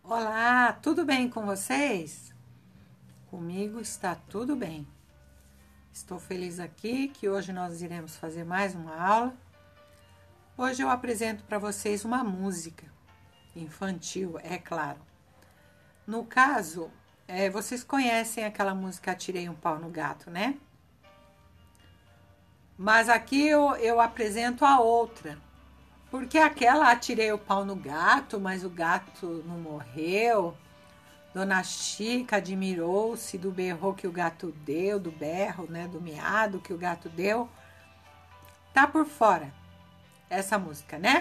Olá, tudo bem com vocês? Comigo está tudo bem. Estou feliz aqui que hoje nós iremos fazer mais uma aula. Hoje eu apresento para vocês uma música infantil, é claro. No caso, vocês conhecem aquela música Atirei um Pau no Gato, né? Mas aqui eu apresento a outra. Porque aquela Atirei o Pau no Gato, mas o gato não morreu. Dona Chica admirou-se do berro que o gato deu, do berro, né, do miado que o gato deu. Tá por fora essa música, né?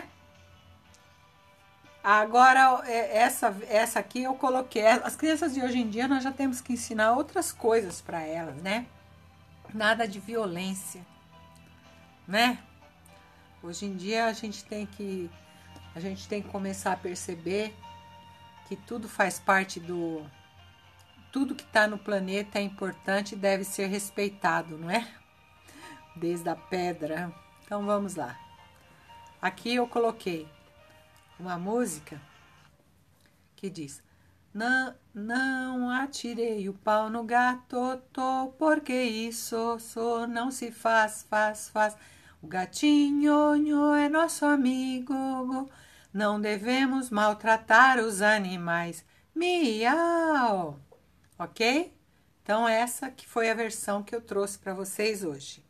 Agora, essa aqui eu coloquei. As crianças de hoje em dia nós já temos que ensinar outras coisas para elas, né? Nada de violência, né? Hoje em dia a gente tem que começar a perceber que tudo faz parte tudo que está no planeta é importante e deve ser respeitado, não é? Desde a pedra. Então vamos lá. Aqui eu coloquei uma música que diz: Não atirei o pau no gato, porque isso não se faz. O gatinho é nosso amigo, não devemos maltratar os animais. Miau! Ok? Então, essa que foi a versão que eu trouxe para vocês hoje.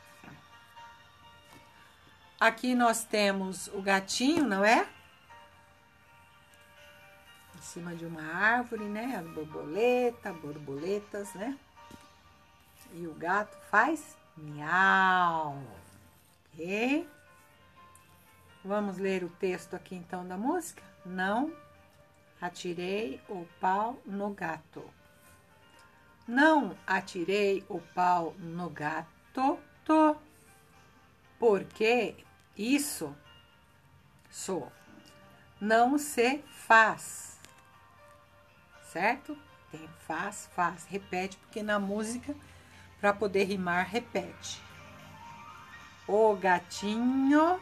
Aqui nós temos o gatinho, não é? Em cima de uma árvore, né? As borboletas, né? E o gato faz miau. Ok? Vamos ler o texto aqui então da música? Não atirei o pau no gato. Não atirei o pau no gato, porque isso não se faz. Certo? Tem faz. Repete, porque na música, para poder rimar, repete. O gatinho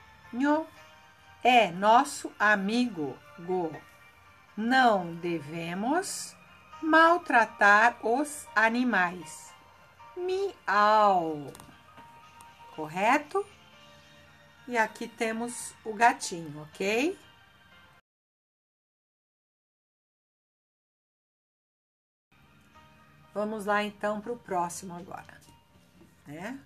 é nosso amigo. Não devemos maltratar os animais. Miau. Correto? E aqui temos o gatinho, ok? Vamos lá então para o próximo agora, né?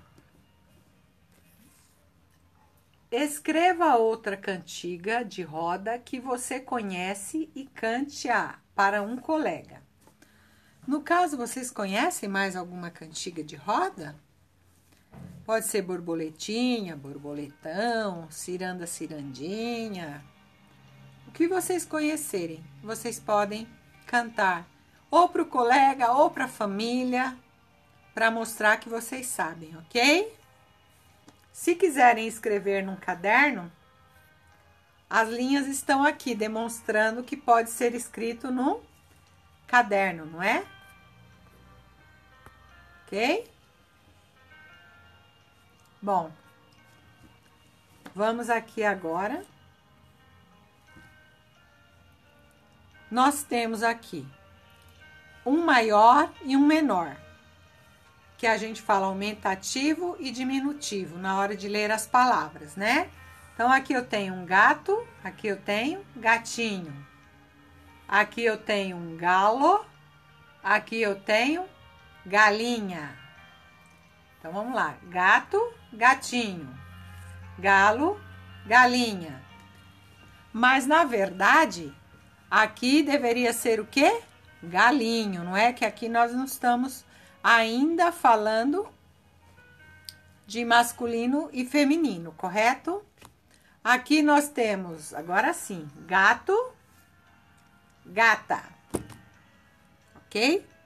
Escreva outra cantiga de roda que você conhece e cante-a para um colega. No caso, vocês conhecem mais alguma cantiga de roda? Pode ser borboletinha, borboletão, ciranda, cirandinha. O que vocês conhecerem, vocês podem cantar ou para o colega ou para a família, para mostrar que vocês sabem, ok? Se quiserem escrever num caderno, as linhas estão aqui demonstrando que pode ser escrito num caderno, não é? Ok? Bom, vamos aqui agora. Nós temos aqui um maior e um menor, que a gente fala aumentativo e diminutivo na hora de ler as palavras, né? Então, aqui eu tenho um gato, aqui eu tenho gatinho. Aqui eu tenho um galo, aqui eu tenho galinha. Então, vamos lá. Gato, gatinho. Galo, galinha. Mas, na verdade, aqui deveria ser o quê? Galinho, não é? Que aqui nós não estamos ainda falando de masculino e feminino, correto? Aqui nós temos, agora sim, gato, gata, ok?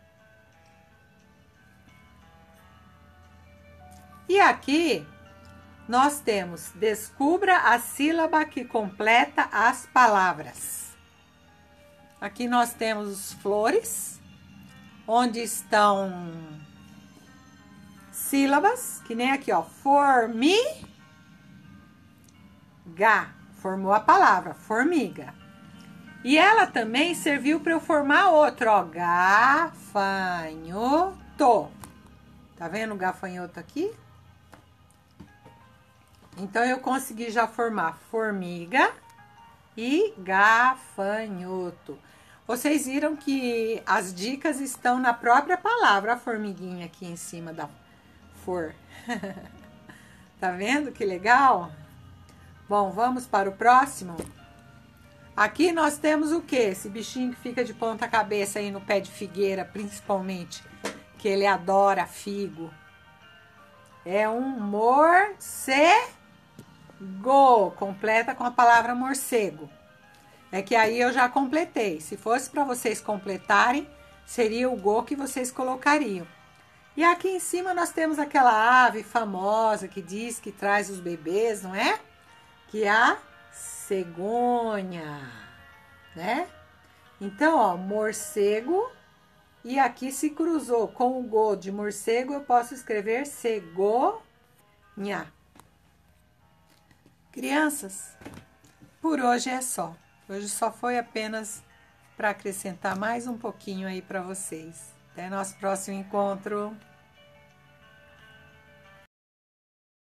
E aqui nós temos, descubra a sílaba que completa as palavras. Aqui nós temos flores, onde estão sílabas, que nem aqui, ó, formiga, formou a palavra, formiga. E ela também serviu para eu formar outro, ó, gafanhoto. Tá vendo o gafanhoto aqui? Então, eu consegui já formar formiga e gafanhoto. Vocês viram que as dicas estão na própria palavra, a formiguinha aqui em cima da for. Tá vendo que legal? Bom, vamos para o próximo. Aqui nós temos o que? Esse bichinho que fica de ponta cabeça aí no pé de figueira, principalmente, que ele adora figo. É um morcego. Completa com a palavra morcego. É que aí eu já completei. Se fosse para vocês completarem, seria o go que vocês colocariam. E aqui em cima nós temos aquela ave famosa que diz que traz os bebês, não é? Que é a cegonha, né? Então, ó, morcego. E aqui se cruzou com o go de morcego, eu posso escrever cegonha. Crianças, por hoje é só. Hoje só foi apenas para acrescentar mais um pouquinho aí para vocês. Até nosso próximo encontro.